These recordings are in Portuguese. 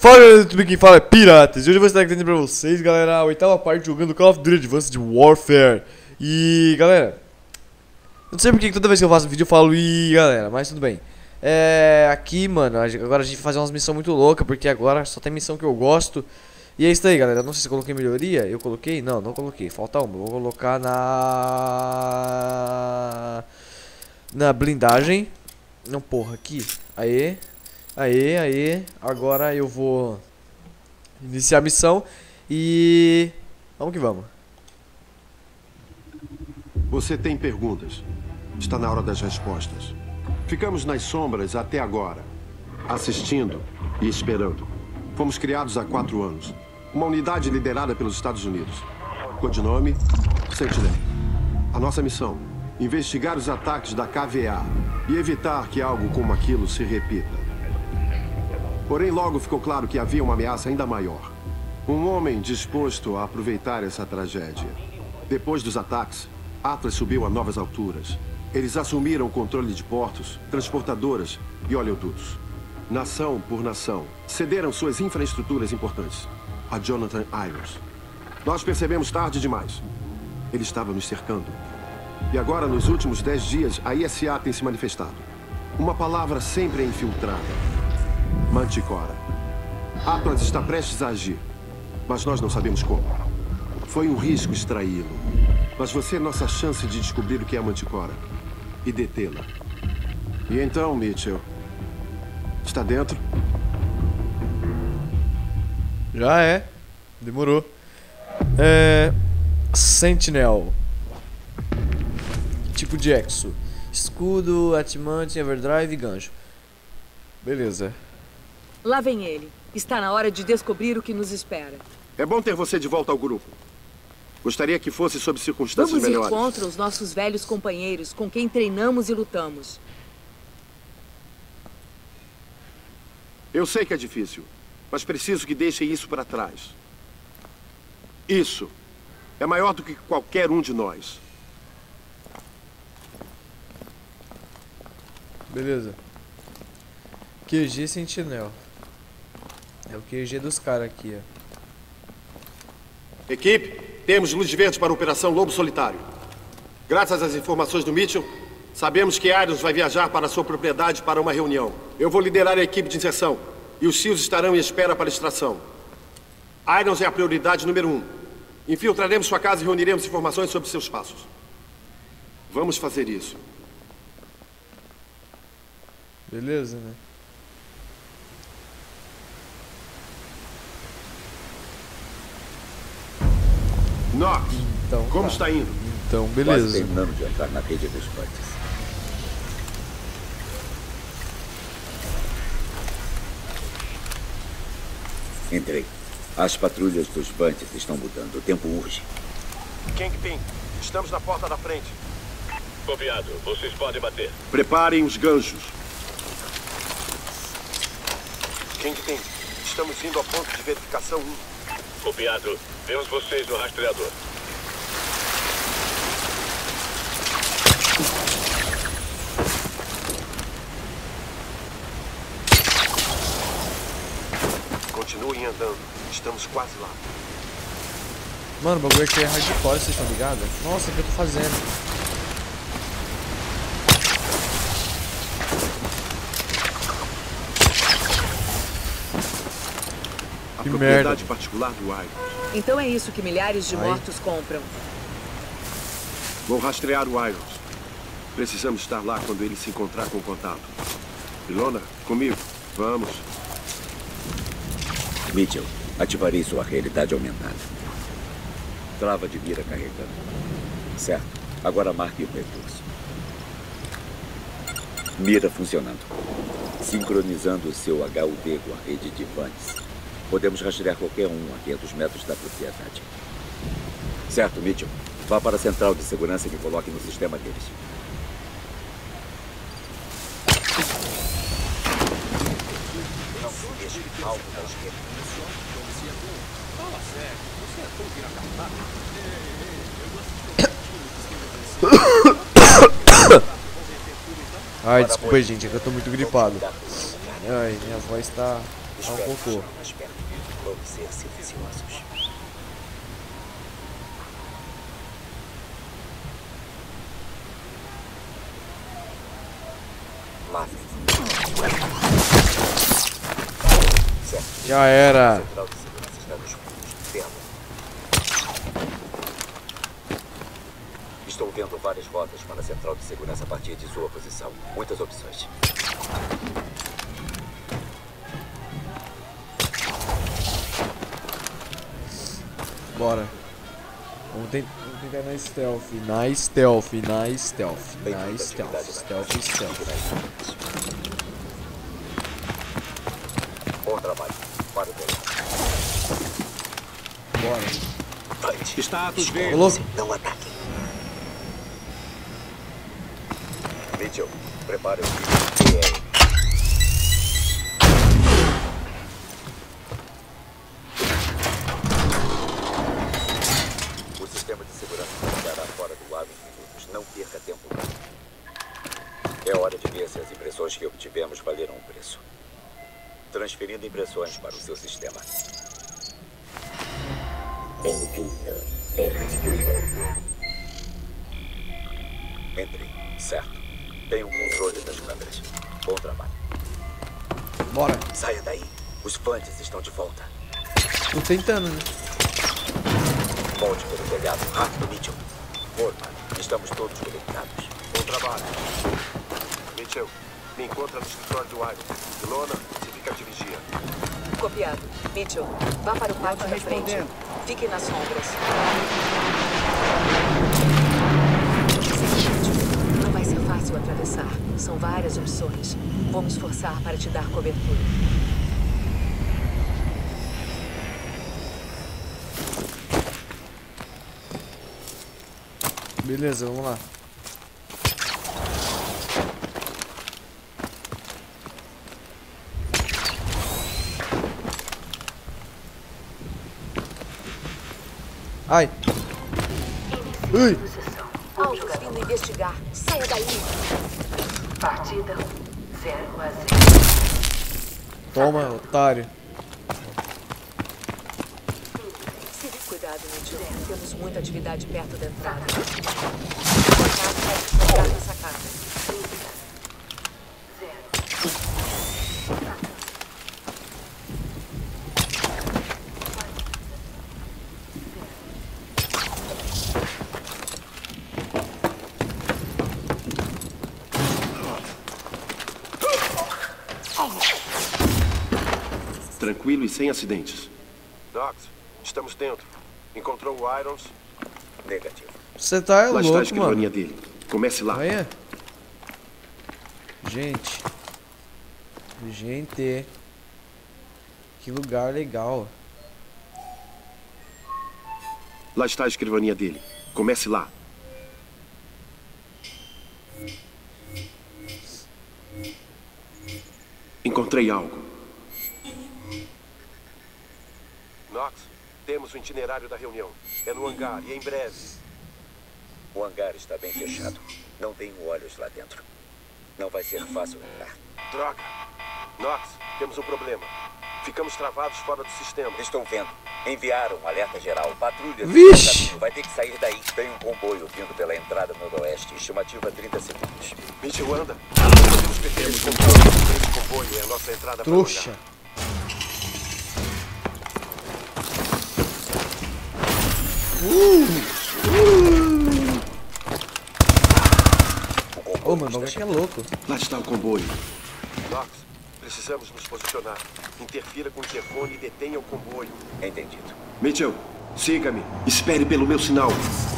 Fala galera, tudo bem? Quem fala é Piratas. E hoje eu vou estar aqui pra vocês, galera, a oitava parte jogando Call of Duty Advanced Warfare. E galera, eu não sei porque toda vez que eu faço vídeo eu falo galera, mas tudo bem. Aqui mano, agora a gente vai fazer umas missões muito loucas, porque agora só tem missão que eu gosto. E é isso aí galera, não sei se eu coloquei melhoria. Eu coloquei? Não, não coloquei, falta uma. Vou colocar na blindagem. Não, porra, aqui. Aê. Agora eu vou iniciar a missão e vamos que vamos. Você tem perguntas. Está na hora das respostas. Ficamos nas sombras até agora, assistindo e esperando. Fomos criados há 4 anos. Uma unidade liderada pelos Estados Unidos. Codinome Sentinel. A nossa missão: investigar os ataques da KVA e evitar que algo como aquilo se repita. Porém, logo ficou claro que havia uma ameaça ainda maior. Um homem disposto a aproveitar essa tragédia. Depois dos ataques, Atlas subiu a novas alturas. Eles assumiram o controle de portos, transportadoras e oleodutos. Nação por nação, cederam suas infraestruturas importantes a Jonathan Irons. Nós percebemos tarde demais. Ele estava nos cercando. E agora, nos últimos 10 dias, a ISA tem se manifestado. Uma palavra sempre é infiltrada. Manticora. Atlas está prestes a agir, mas nós não sabemos como. Foi um risco extraí-lo, mas você é nossa chance de descobrir o que é a Manticora e detê-la. E então, Mitchell, está dentro? Já é, demorou. Sentinel. Tipo de exo. Escudo, atimante, overdrive e gancho. Beleza. Lá vem ele. Está na hora de descobrir o que nos espera. É bom ter você de volta ao grupo. Gostaria que fosse sob circunstâncias melhores. Vamos ir contra os nossos velhos companheiros com quem treinamos e lutamos. Eu sei que é difícil, mas preciso que deixem isso para trás. Isso é maior do que qualquer um de nós. Beleza. QG Sentinel. É o QG dos caras aqui, ó. Equipe, temos luz verde para a Operação Lobo Solitário. Graças às informações do Mitchell, sabemos que Irons vai viajar para a sua propriedade para uma reunião. Eu vou liderar a equipe de inserção e os SEALs estarão em espera para a extração. Irons é a prioridade número 1. Infiltraremos sua casa e reuniremos informações sobre seus passos. Vamos fazer isso. Beleza, né? Knox, Então, como tá. está indo? Então, Quase beleza. terminando de entrar na rede dos Buntes. Entrei. As patrulhas dos Buntes estão mudando. O tempo urge. Kingpin, estamos na porta da frente. Copiado. Vocês podem bater. Preparem os ganchos. Kingpin, estamos indo ao ponto de verificação 1. Copiado. Vemos vocês no rastreador. Continuem andando. Estamos quase lá. Mano, o bagulho aqui é hardcore, vocês estão ligados? Nossa, o que eu tô fazendo? A Que propriedade merda. particular do Irons. Então é isso que milhares de mortos compram. Vou rastrear o Irons. Precisamos estar lá quando ele se encontrar com o contato. Ilona, comigo. Vamos. Mitchell, ativarei sua realidade aumentada. Trava de mira carregando. Certo. Agora marque o percurso. Mira funcionando. Sincronizando o seu HUD com a rede de Buntes. Podemos rastrear qualquer um a 500 metros da propriedade. Certo, Mitchell. Vá para a central de segurança e me coloque no sistema deles. Não se deixe algo da esquerda. Ai, desculpa aí, gente, é que eu tô muito gripado. Ai, minha voz tá Os um velhos cocô. mais perto vão ser silenciosos. Lá vem. Certo. Já era. Central de segurança está nos fundos. Vendo. Estou vendo várias rotas para a central de segurança a partir de sua posição. Muitas opções. Bora. Vamos tentar na stealth. Na stealth. Na stealth. Tem Na muita stealth. atividade Stealth. na Stealth. Bom trabalho. Para o telhado. Bora. Status Ô, verde. louco. Não ataque. Mitchell, prepare o vídeo. O sistema de segurança ficará fora do ar em minutos. Não perca tempo. É hora de ver se as impressões que obtivemos valeram o preço. Transferindo impressões para o seu sistema. Entre, certo. Tem um controle das câmeras. Bom trabalho. Bora. Saia daí. Os fantes estão de volta. Tô tentando, né? Volte pelo telhado. Rápido, Mitchell. Forma, estamos todos conectados. Bom trabalho. Mitchell, me encontra no escritório do Iron. Ilona, você fica a dirigir. Copiado. Mitchell, vá para o pátio da frente. Fique nas sombras. Seguinte, não vai ser fácil atravessar. São várias opções. Vou me esforçar para te dar cobertura. Beleza, vamos lá. Ai. Ui. Alvos vindo investigar. Saia daí. Partida 0 a 0. Toma, otário. Cuidado, Mitchell. Temos muita atividade perto da entrada. O contato vai se encontrar na sacada. Tranquilo e sem acidentes. Docs, estamos dentro. Encontrou o Irons? Negativo. Você tá Lá está a louco, escrivaninha mano. dele. Comece lá. Olha. Gente. Gente. Que lugar legal. Lá está a escrivaninha dele. Comece lá. Encontrei algo. Knox, temos o itinerário da reunião. É no hangar e em breve. O hangar está bem fechado. Não tenho olhos lá dentro. Não vai ser fácil entrar. Droga. Knox, temos um problema. Ficamos travados fora do sistema. Estou vendo. Enviaram um alerta geral. Patrulha. Vixe! Vai ter que sair daí. Tem um comboio vindo pela entrada noroeste. Estimativa 30 segundos. Mitchell, anda. Podemos perder esse comboio. Esse comboio é a nossa entrada para o hangar. Trouxa. Ô, mano, o bagulho aqui é louco. Lá está o comboio. Knox, precisamos nos posicionar. Interfira com o interfone e detenha o comboio. Entendido. Mitchell, siga-me. Espere pelo meu sinal.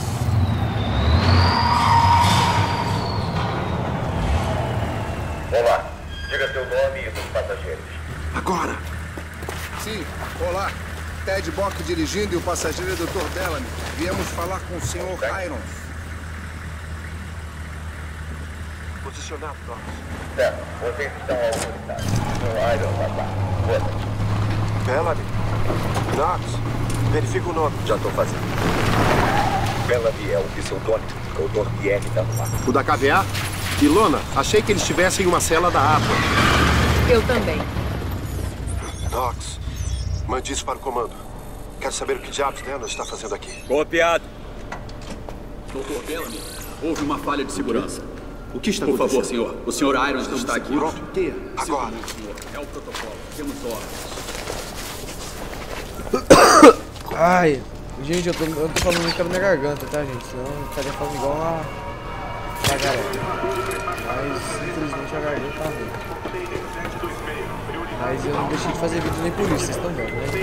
Olá. Diga seu nome e dos passageiros. Agora. Sim, olá. Ted Bock dirigindo e o passageiro é Dr. Bellamy. Viemos falar com o Sr. Irons. Posicionado, Knox. Certo. Vocês estão autorizados. No Iron lá. Bellamy. Knox, verifica o nome. Já estou fazendo. Bellamy é o pseudônimo do Dr. Pierre da Noir. O da KVA? Ilona, achei que eles estivessem em uma cela da APA. Eu também. Docs, mande isso para o comando. Quero saber o que diabos Dana está fazendo aqui. Copiado. Dr. Bellamy, houve uma falha de segurança. O que está Por acontecendo? favor, senhor. O senhor Irons está aqui. Pronto, o quê? Agora. Senhor, é o protocolo. Temos ordens. Ai, gente, eu tô falando muito pela minha garganta, tá, gente? Senão estaria falando igual uma galera. Mas, infelizmente, a garganta tá ruim. Mas eu não deixei de fazer vídeo nem por isso, vocês estão vendo, né?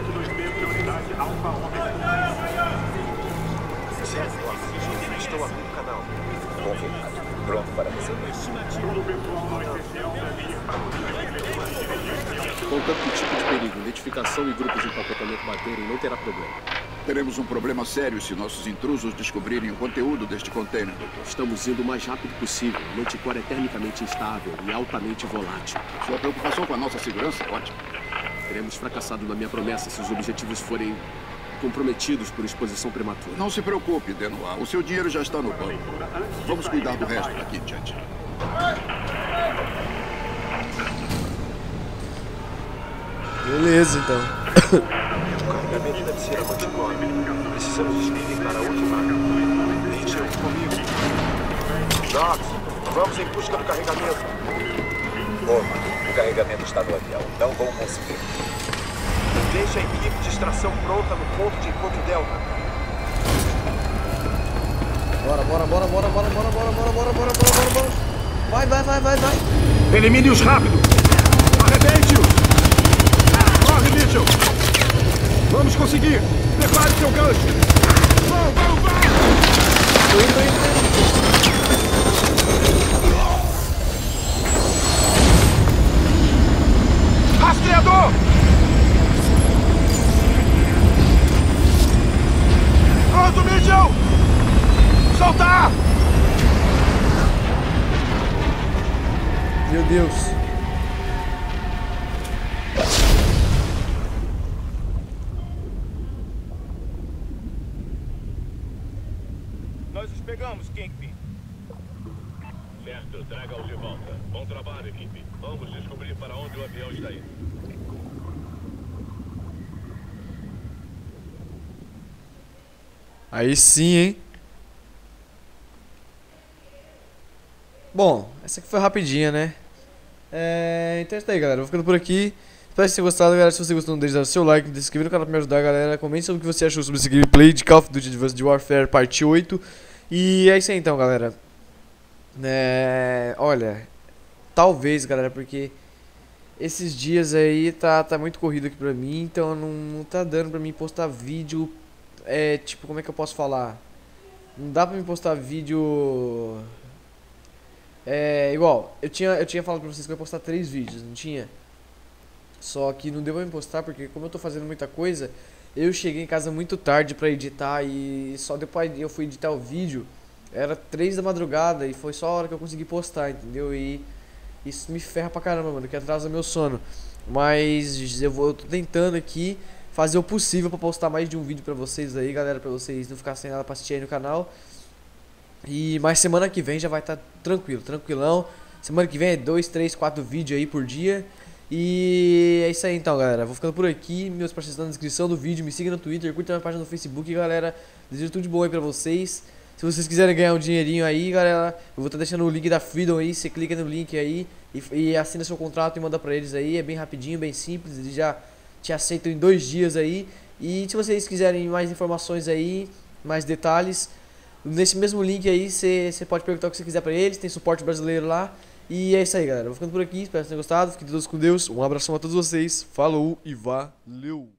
Estou abrindo o canal. Confirmado. Pronto para receber. Contanto que o tipo de perigo, identificação e grupos de empacotamento baterem, não terá problema. Teremos um problema sério se nossos intrusos descobrirem o conteúdo deste container, doutor. Estamos indo o mais rápido possível. O manticore é termicamente instável e altamente volátil. Sua preocupação com a nossa segurança é ótima. Teremos fracassado na minha promessa se os objetivos forem comprometidos por exposição prematura. Não se preocupe, Denoir. O seu dinheiro já está no banco. Vamos cuidar do resto daqui em diante. Beleza, então. O carregamento deve ser a manticore. Precisamos experimentar a última. Mitchell, comigo. Docs, vamos em busca do carregamento. Forma, o carregamento está no avião. Não vão conseguir. Deixe a equipe de extração pronta no ponto de encontro Delta. Bora. Vai. Elimine-os rápido! Arrebente-os! Corre, Mitchell! Vamos conseguir! Prepare seu gancho! Vão! Tô indo. Rastreador! Pronto, Mitchell! Soltar! Meu Deus. Nós os pegamos, Kingpin. Certo, traga-os de volta. Bom trabalho, equipe. Vamos descobrir para onde o avião está indo. Aí sim, hein? Bom, essa aqui foi rapidinha, né? Então é isso aí, galera. Vou ficando por aqui. Espero que vocês tenham gostado, galera. Se você gostou, não deixe de dar o seu like, se inscrever no canal pra me ajudar, galera. Comente sobre o que você achou sobre esse gameplay de Call of Duty Advanced Warfare Parte 8. E é isso aí então, galera. Olha, talvez, galera, porque esses dias aí tá muito corrido aqui pra mim. Então não tá dando pra mim postar vídeo. Tipo, como é que eu posso falar? Não dá pra me postar vídeo... igual, eu tinha falado pra vocês que eu ia postar 3 vídeos, não tinha? Só que não deu pra me postar porque como eu tô fazendo muita coisa, eu cheguei em casa muito tarde pra editar e só depois eu fui editar o vídeo, era 3 da madrugada e foi só a hora que eu consegui postar, entendeu? E isso me ferra pra caramba, mano, que atrasa meu sono. Mas eu tô tentando aqui fazer o possível pra postar mais de um vídeo pra vocês aí, galera, pra vocês não ficarem sem nada pra assistir aí no canal. Mas semana que vem já vai estar tranquilão. Semana que vem é 2, 3, 4 vídeos aí por dia. E é isso aí então, galera. Vou ficando por aqui. Meus parceiros estão na descrição do vídeo. Me siga no Twitter, curta a minha página no Facebook, galera. Desejo tudo de bom aí pra vocês. Se vocês quiserem ganhar um dinheirinho aí, galera, eu vou estar deixando o link da Freedom aí. Você clica no link aí e assina seu contrato e manda pra eles aí. É bem rapidinho, bem simples. Eles já te aceitam em 2 dias aí. E se vocês quiserem mais informações aí, mais detalhes, nesse mesmo link aí você pode perguntar o que você quiser pra eles. Tem suporte brasileiro lá. E é isso aí, galera. Vou ficando por aqui. Espero que vocês tenham gostado. Fiquem todos com Deus. Um abração a todos vocês. Falou e valeu!